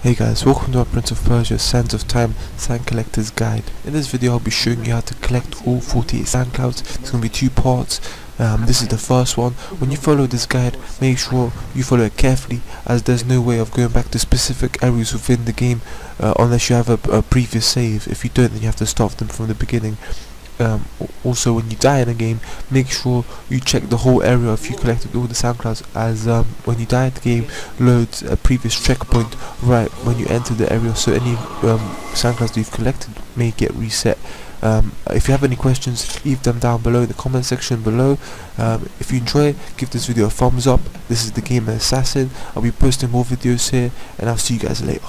Hey guys, welcome to our Prince of Persia Sands of Time Sand Collector's Guide. In this video I'll be showing you how to collect all 48 sand clouds. It's going to be two parts. This is the first one. When you follow this guide, make sure you follow it carefully, as there's no way of going back to specific areas within the game unless you have a previous save. If you don't, then you have to start them from the beginning. Also, when you die in a game, make sure you check the whole area if you collected all the sand clouds, as when you die, the game loads a previous checkpoint right when you enter the area, so any sand clouds that you've collected may get reset. If you have any questions, leave them down below in the comment section below. If you enjoy it, give this video a thumbs up. This is TheGamerAssassin. I'll be posting more videos here, and I'll see you guys later.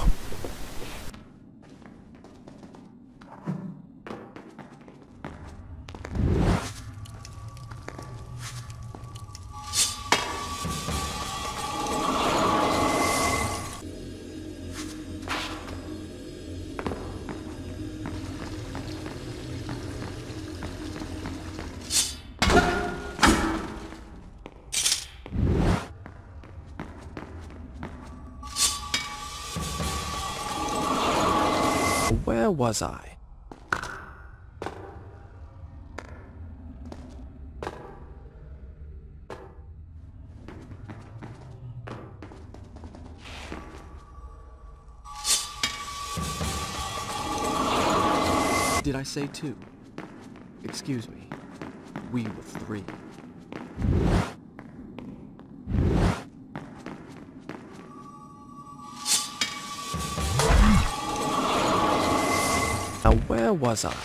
Where was I? Did I say two? Excuse me. We were three. Now where was I?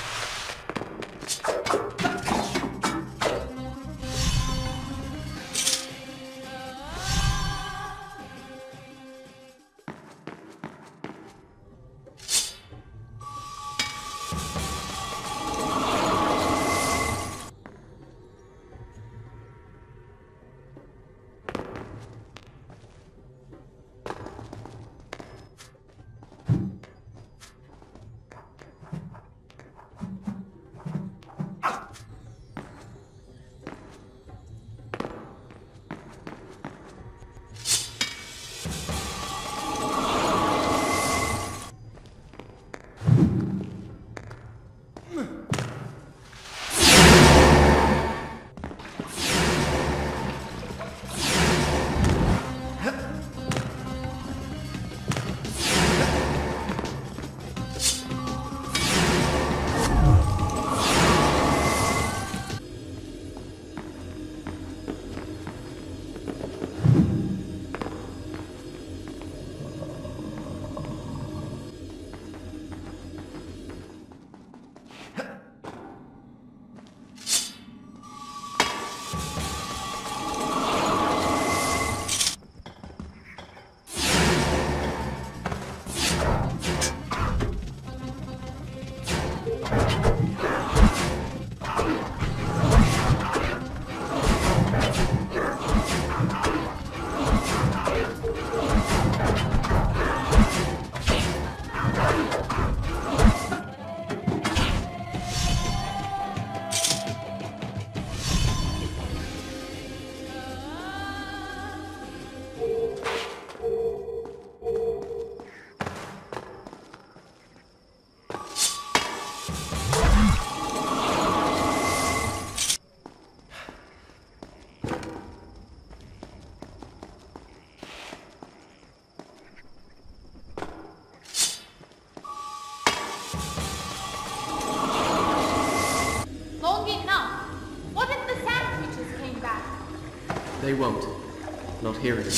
They won't. Not here anyway.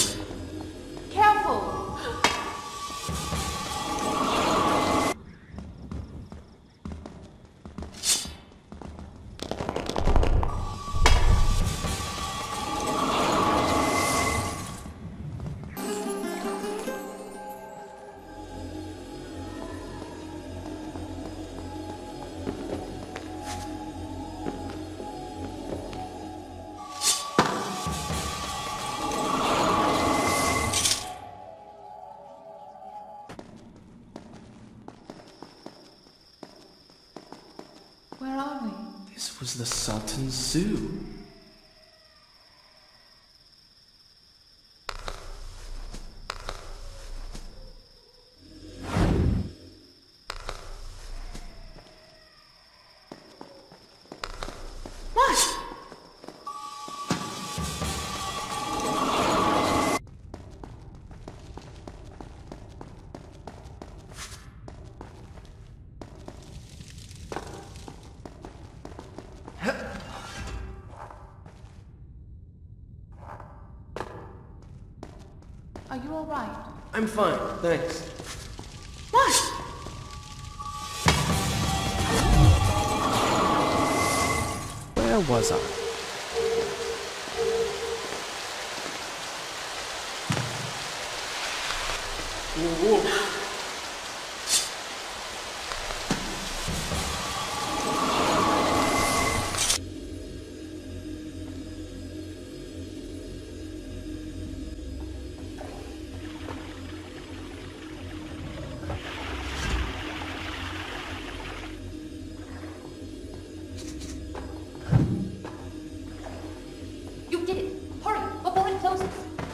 Careful! Where are we? This was the Sultan's zoo. Are you alright? I'm fine, thanks. What? Where was I? Whoa. You did it! Hurry, before it closes!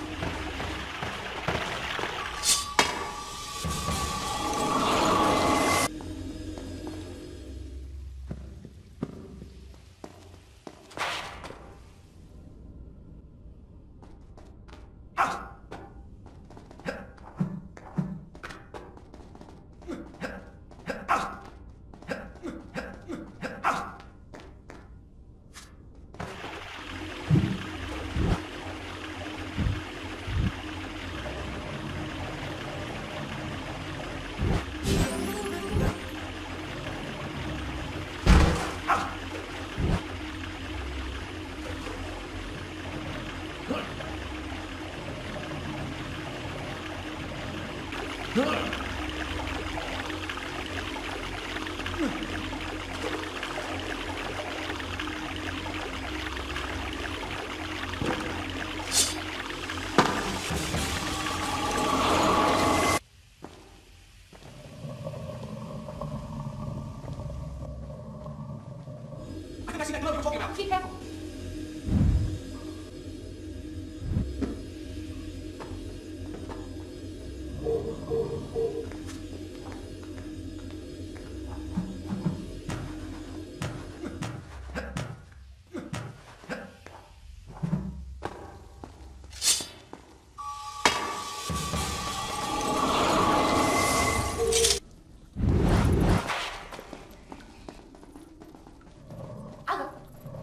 I think I see that glove you're talking about. Be careful! I'll go.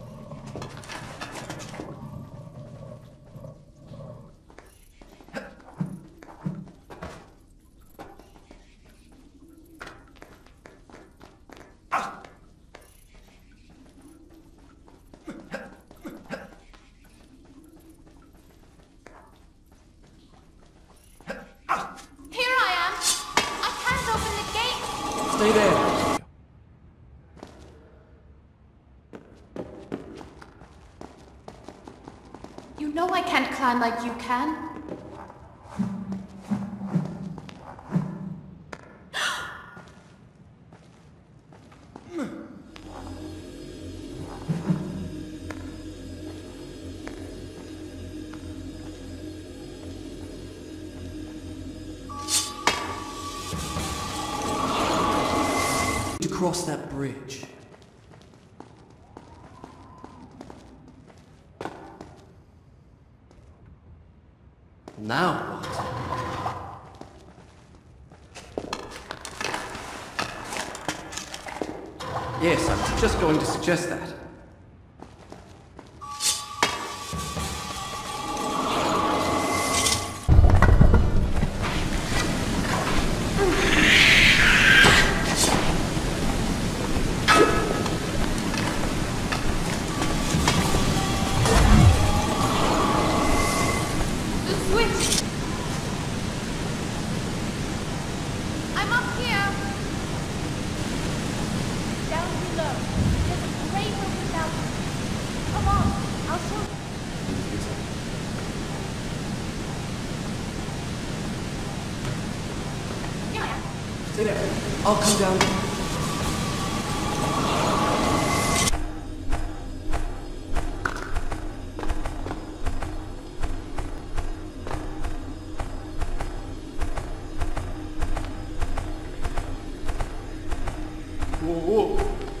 Here I am! I can't open the gate! Stay there. You know I can't climb like you can. To cross that bridge. Now what? Yes, I was just going to suggest that. The switch! I'm up here! Down below. There's a great open out. Come on, I'll show you. Here I am. Stay there. I'll come down. Whoa, whoa.